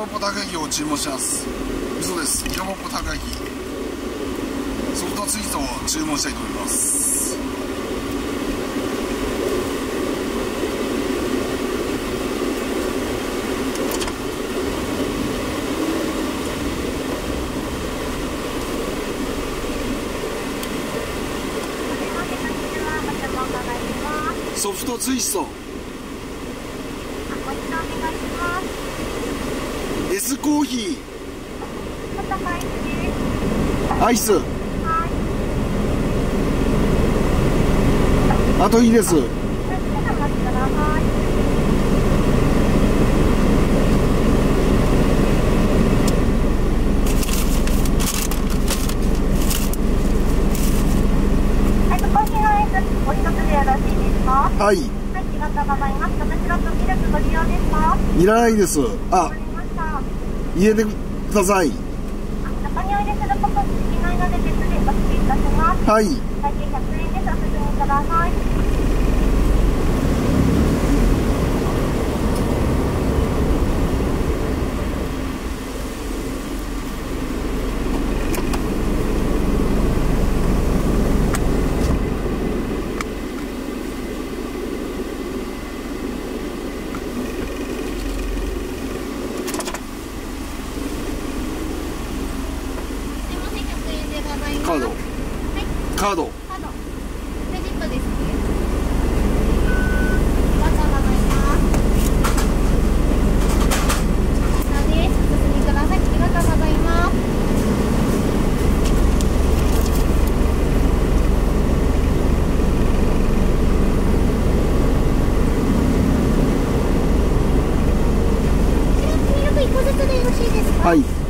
ポポ高木を注文します。嘘です。イカポポ高木ソフトツイートを注文したいと思います。ソフトツイストS コーヒーアイスあといいです。はい。 はい、ありがとうございます。私のとミルクご利用ですか？ いらないです。あ、入れてください。 そこにお入れすることできないので別でお付けいたします。 はい。 会計100円です。お進みください。 カード、 はい、 カード、 クレジットですね。ありがとうございます。こちらです。お進みください。ありがとうございます。こちらミルク1個ずつでよろしいですか？ はい。